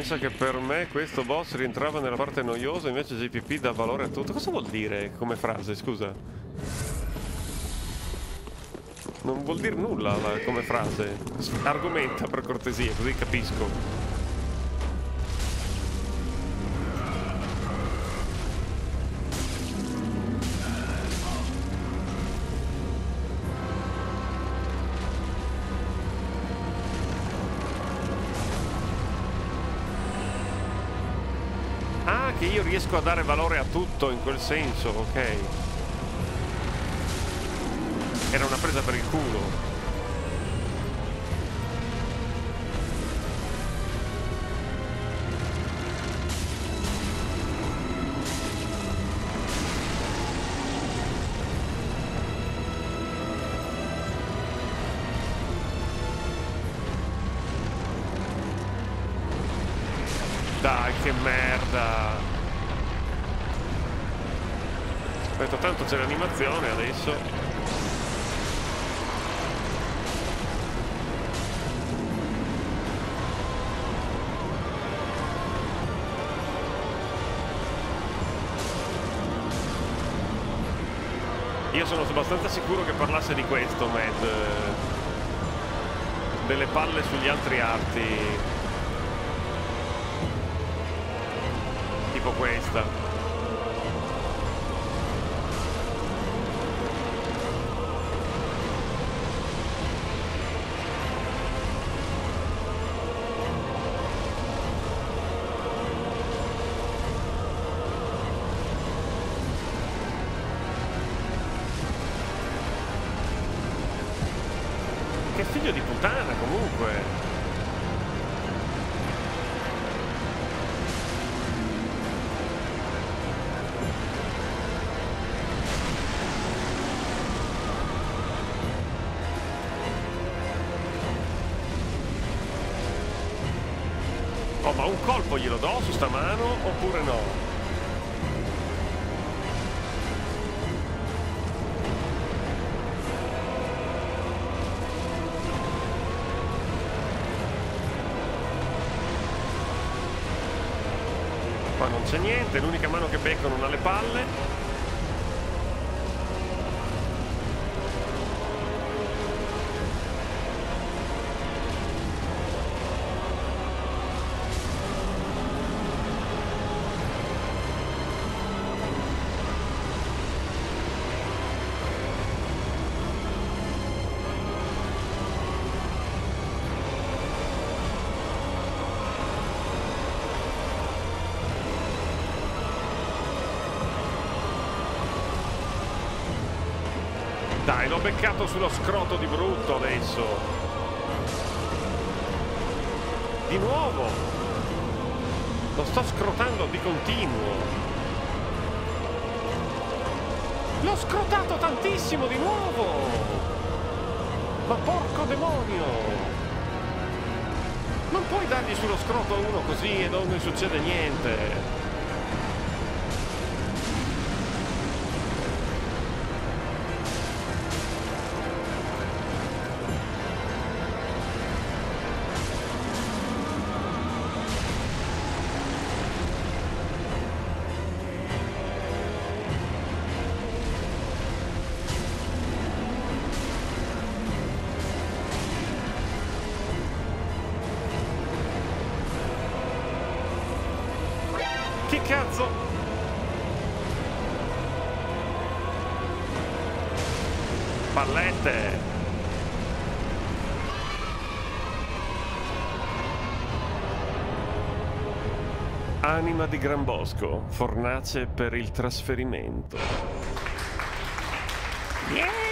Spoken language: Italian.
Pensa che per me questo boss rientrava nella parte noiosa, invece JPP dà valore a tutto. Cosa vuol dire come frase, scusa? Non vuol dire nulla come frase. Argomenta per cortesia, così capisco. Ah, che io riesco a dare valore a tutto in quel senso, ok. Era una presa per il culo. Dai, che merda. Aspetta, tanto c'è l'animazione adesso. Io sono abbastanza sicuro che parlasse di questo, Mad. Delle palle sugli altri arti. Tipo questa. Che figlio di puttana comunque. Oh, ma un colpo glielo do su sta mano oppure no? Qua non c'è niente, l'unica mano che becco non ha le palle. Dai, l'ho beccato sullo scroto di brutto adesso. Di nuovo. Lo sto scrotando di continuo. L'ho scrotato tantissimo di nuovo. Ma porco demonio. Non puoi dargli sullo scroto uno così e non ne succede niente. Che cazzo? Pallette! Anima di Gran Bosco, fornace per il trasferimento. Yeah!